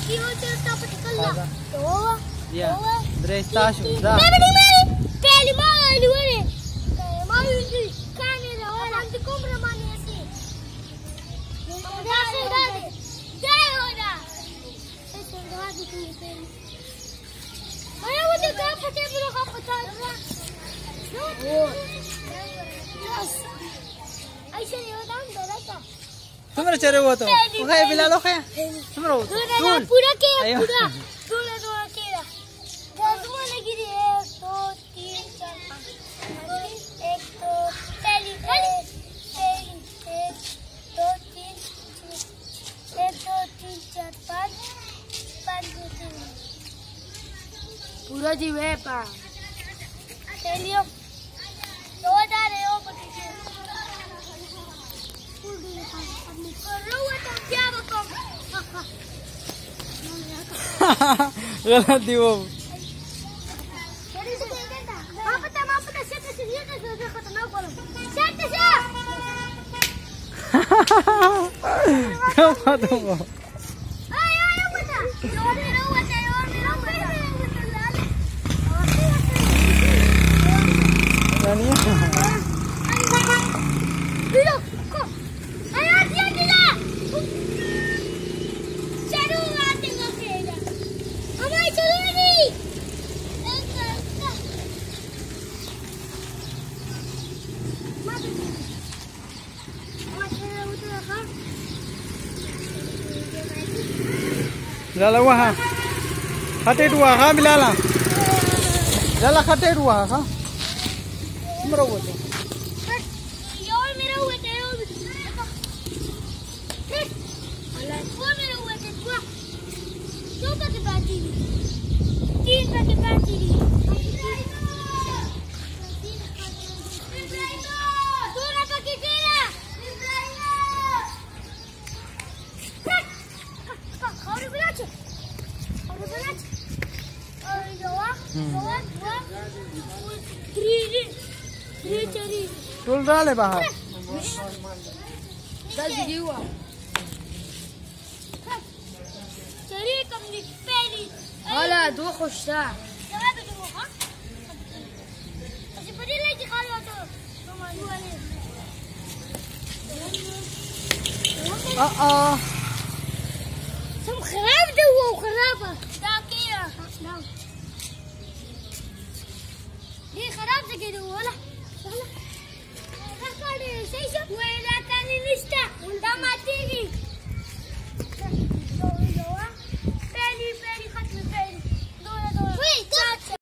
Ya, dari stasiun. Peli mau luar. Mau ini kamera orang nanti kamera mana sih? Dah orang. Saya di sini. Ayo udah kapan dia belum kapan tahu? Yes. Aisyah ni orang berapa? Tumra cari wo to. Okay, bila lo kaya. Tumra wo. Pura ke pura. Dua kira. Semua lagi di 1 2 3 4 1 2 peli 1 2 3 4 5 पूरा जी वे पा चलियो दो जा रहे हो गलत थी वो क्या बात है वो Lala wah, khate dua ha milala. Lala khate dua ha. Mera wo to. Yaar mera wo te. Allah, wo mera wo te. Two ka ke battery. 3 ka ke battery. टूल डाले बाहर هلا دو خشتا سم خراب ده وخرابه ده كده دي خراب ده كده ولا ولا ولا تاني نشتا ده ما تيجي